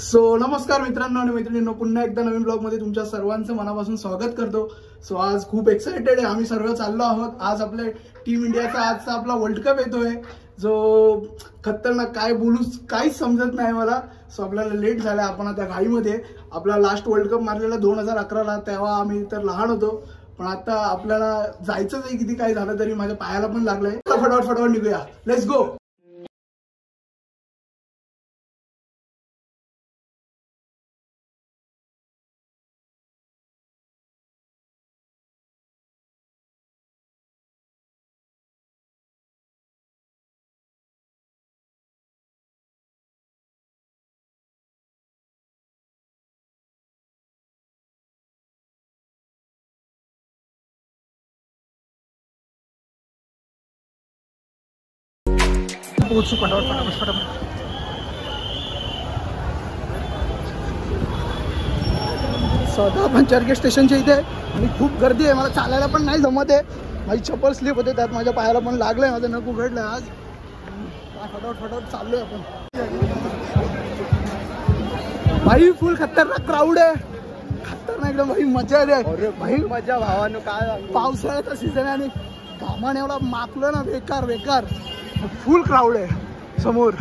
सो नमस्कार मित्रांनो आणि मैत्रिणींनो, पुन्हा एकदा नवीन ब्लॉग मध्ये तुमच्या सर्वांचं मनापासून स्वागत करतो। सो आज खूप एक्साइटेड आहे, आम्ही सर्व चाललो आहोत। आज आपले टीम इंडियाचा आजचा आपला वर्ल्ड कप येतोय, जो खतरनाक काय बोलू काहीच समजत नाही मला। सो आपल्याला लेट झाला, आपण आता घाईमध्ये आपला लास्ट वर्ल्ड कप मारलेला 2011 ला, तेव्हा आम्ही तर लहान होतो, पण आता आपल्याला जायचंच आहे। किती काय झालं तरी माझ्या पायाला पण लागलंय। फटाफट निघूया, लेट्स गो। पोहोचू फटाफट। स्वतः आपण चर्चगेट स्टेशनच्या इथे आणि खूप गर्दी आहे, मला चालायला पण नाही जमत आहे। माझी चप्पल स्लिप होते, त्यात माझ्या पायाला पण लागलंय, माझं नख उघडलंय आज। फटाफट चाललोय आपण। भाई फुल खतरनाक क्राऊड आहे, खतरनाक एकदम भाई, मजा आहे भाई, मजा भावानो। काय पावसाळ्याचा सीझन आहे आणि घामाने एवढा माकलं ना, बेकार फुल क्राऊड आहे समोर।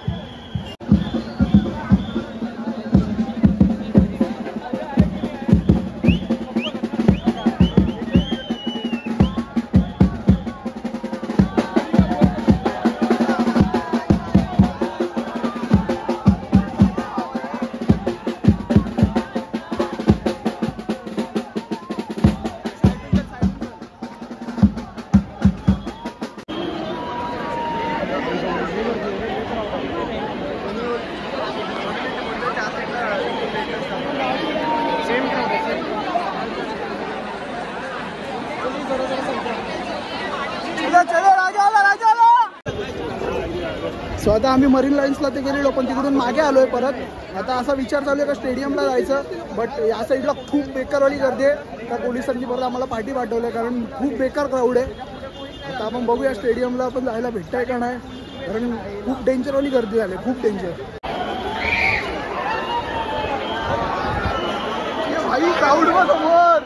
सो आता आम्ही मरीन लाईन्सला ते गेलेलो, पण तिकडून मागे आलोय परत। आता असा विचार चालू आहे का स्टेडियमला जायचं, बट या साईडला खूप बेकारवाली गर्दी आहे। त्या पोलिसांनी परत आम्हाला पाठी पाठवलं, कारण खूप बेकार क्राऊड आहे। आता आपण बघूया स्टेडियमला आपण जायला भेटतंय का नाही, कारण खूप डेंजरवाली गर्दी झाली, खूप डेंजर। भाई क्राऊड बघ समोर।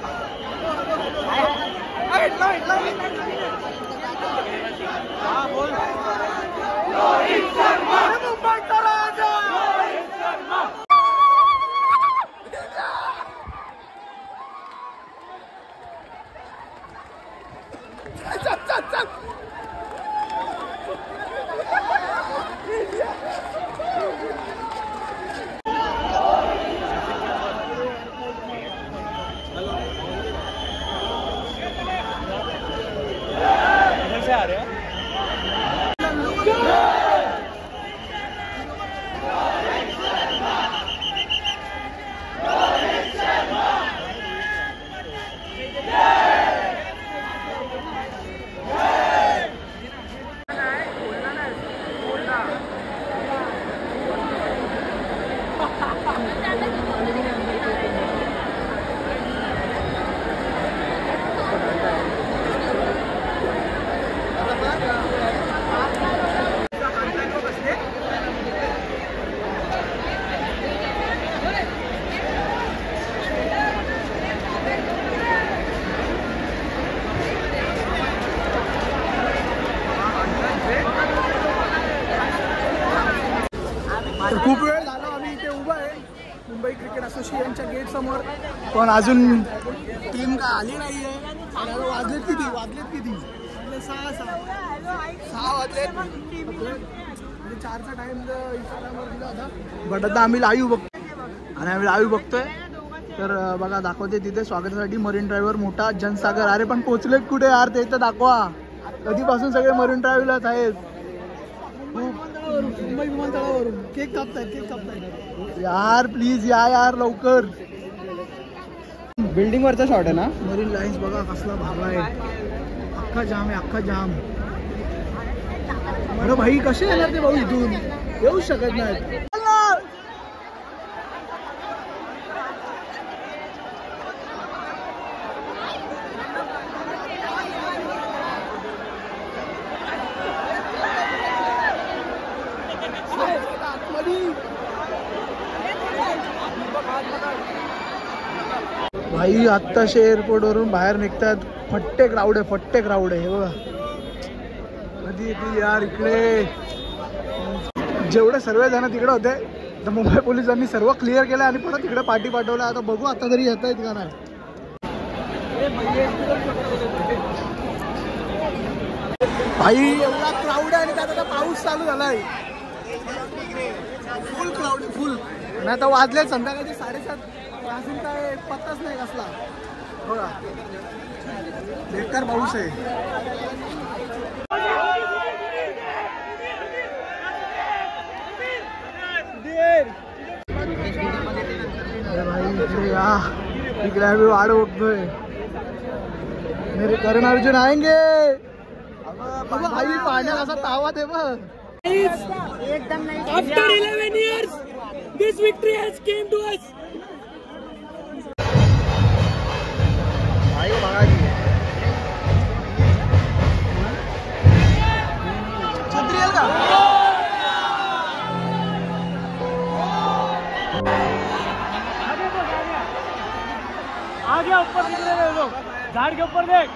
खूप वेळ झाला आम्ही इथे उभा आहे मुंबई क्रिकेट असोसिएशनच्या गेट समोर, पण अजून टीम काय आली नाहीये। वाजलेत किती 6 वाजलेत, 4चा टाइम इंस्टाग्रामवर दिला होता, बट आता आम्ही लाईव्ह बघतोय। तर बघा दाखवते तिथे स्वागतासाठी मरीन ड्राईव्हर मोठा जनसागर। अरे पण पोहोचलेत कुठे यार, ते तर दाखवा। कधीपासून सगळे मरीन ड्राईव्हलाच आहेत। मुंबई विमानतळावरून केक कापतायत यार, प्लीज या यार लवकर। बिल्डिंग वरचा शॉट आहे ना। मरीन लाईन्स बघा कसला भाग आहे, अख्खा जाम आहे, अख्खा जाम। अरे भाई कसे येणार ते भाऊ, इथून येऊ शकत नाहीत। भाई आत्ताशे एअरपोर्टवरून बाहेर निघतात. फट्टे क्राऊड आहे, फट्टे क्राऊड आहे. हे बघा कधी येते यार इकडे. जेवढे सर्व जण तिकडे होते तर मुंबई पोलिसांनी सर्व क्लिअर केलं आणि परत तिकडे पार्टी पाठवलं. आता बघू आता तरी येत आहेत का नाही. भाई एवढा क्राऊड आहे आणि त्यात आता पाऊस चालू झालाय. Full crowd full. आणि आता वाजले संध्याकाळचे 7:30. अजून काय पत्ताच नाही कसला. बघा बेकार पाऊस आहे. भाई या इकडे आम्ही वाट बघतोय. मेरे करण अर्जुन आएंगे. भाई पाण्यात असा तावा दे बघ. After 11 years, this victory has came to us. छत्री का आगे ऊपर दिख रहे हैं लोग. झाड़ के ऊपर देख.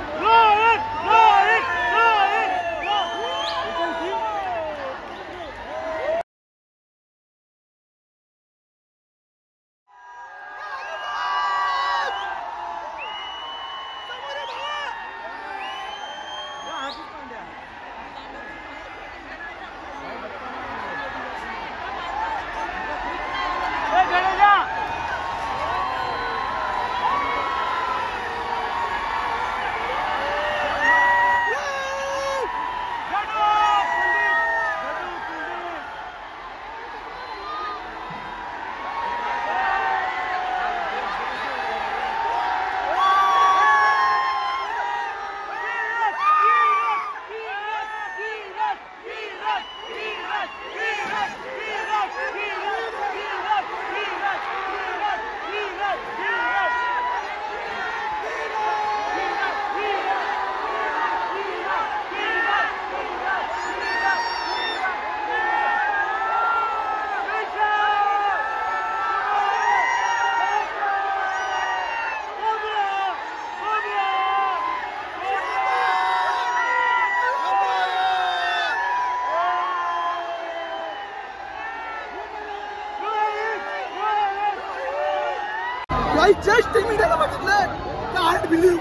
जस्ट मीडियाला बघितलं. Can't believe.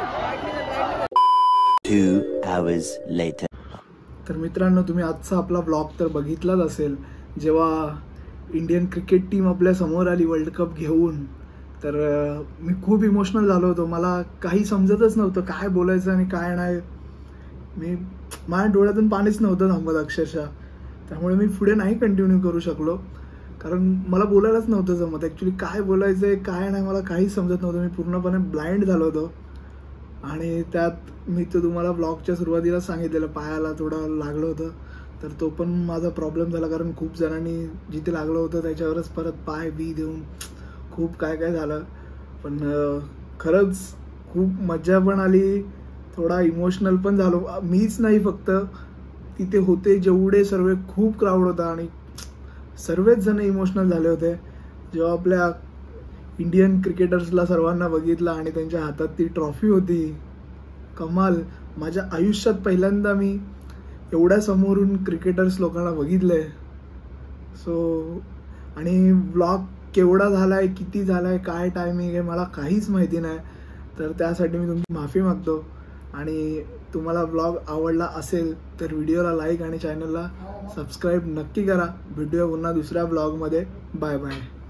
2 hours later. तर मित्रांनो तुम्ही आजचा आपला ब्लॉग तर बघितलाच असेल. जेव्हा इंडियन क्रिकेट टीम आपल्या समोर आली वर्ल्ड कप घेऊन तर मी खूप इमोशनल झालो होतो. मला काही समजतच नव्हतं काय बोलायचं आणि काय नाही. माझ्या डोळ्यातून पाणीच नव्हतं थांबत अक्षरशः. त्यामुळे मी पुढे नाही कंटिन्यू करू शकलो कारण मला बोलायलाच नव्हतं जमत. ॲक्च्युली काय बोलायचं आहे काय नाही मला काहीच समजत नव्हतं. मी पूर्णपणे ब्लाइंड झालो होतो. आणि त्यात मी तो तुम्हाला ब्लॉगच्या सुरुवातीला सांगितलेलं पायाला थोडं लागलं होतं. तर तो पण माझा प्रॉब्लेम झाला कारण खूप जणांनी जिथे लागलं होतं त्याच्यावरच परत पाय बी देऊन खूप काय काय झालं. पण खरंच खूप मज्जा पण आली. थोडा इमोशनल पण झालो. मीच नाही फक्त तिथे होते जेवढे सर्व खूप क्राऊड होता आणि सर्वच जण इमोशनल झाले होते जेव्हा आपल्या इंडियन क्रिकेटर्सला सर्वांना बघितलं आणि त्यांच्या हातात ती ट्रॉफी होती. कमाल. माझ्या आयुष्यात पहिल्यांदा मी एवढ्या समोरून क्रिकेटर्स लोकांना बघितलंय. सो आणि ब्लॉग केवढा झालाय किती झालाय काय टायमिंग आहे मला काहीच माहिती नाही. तर त्यासाठी मी तुमची माफी मागतो. आणि तुम्हाला ब्लॉग आवडला असेल तर व्हिडिओला लाईक आणि चॅनलला सबस्क्राईब नक्की करा. भेटूया पुन्हा दुसऱ्या ब्लॉगमध्ये. Bye bye.